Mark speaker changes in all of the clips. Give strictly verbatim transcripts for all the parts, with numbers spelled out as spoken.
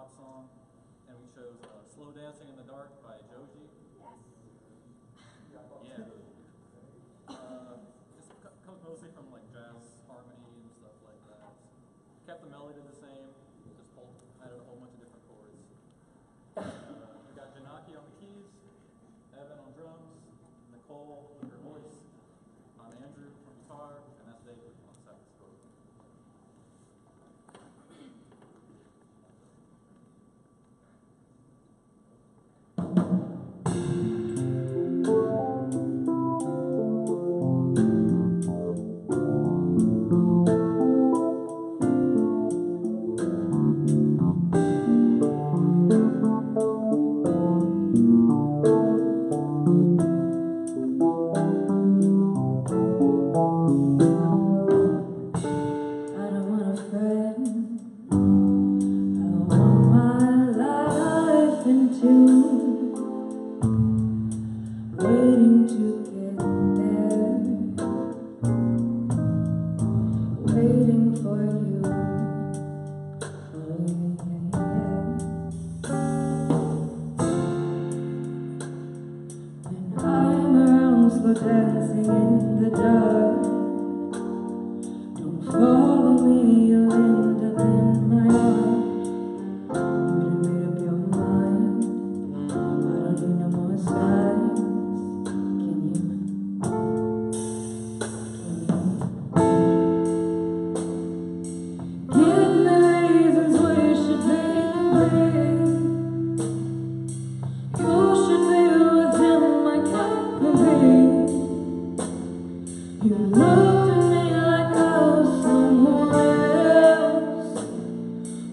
Speaker 1: pop song, and we chose uh, Slow Dancing in the Dark by Joji. Yeah. Uh, this comes mostly from like jazz harmony and stuff like that. Kept the melody the same, just pulled, added a whole bunch of different chords. Uh, we got Janaki on the keys, Evan on drums, Nicole with her voice, I'm Andrew on guitar, and that's David on saxophone.
Speaker 2: Waiting to get there, waiting for you. Oh yeah, yeah. When I'm around, slow dancing in the dark. Don't follow me, you'll end up in my arms. You done made up your mind, I don't need no more signs. You looked at me like I was someone else.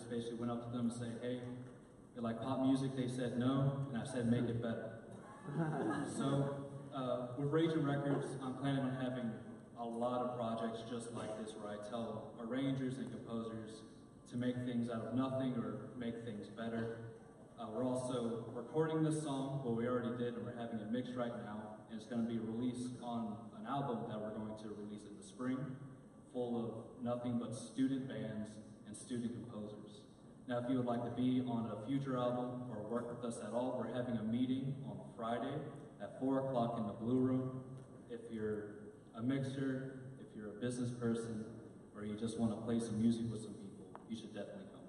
Speaker 3: just basically went up to them and said, hey, you like pop music? They said no, and I said make it better. So uh, with Raging Records, I'm planning on having a lot of projects just like this, where I tell arrangers and composers to make things out of nothing or make things better. Uh, we're also recording this song, well we already did, and we're having it mixed right now, and it's going to be released on an album that we're going to release in the spring, full of nothing but student bands and student composers. Now if you would like to be on a future album or work with us at all, we're having a meeting on Friday at four o'clock in the Blue Room. If you're a mixer, if you're a business person, or you just want to play some music with some people, you should definitely come.